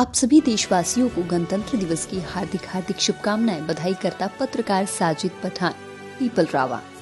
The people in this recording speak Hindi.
आप सभी देशवासियों को गणतंत्र दिवस की हार्दिक शुभकामनाएं। बधाई करता पत्रकार साजिद पठान, पीपल रावा।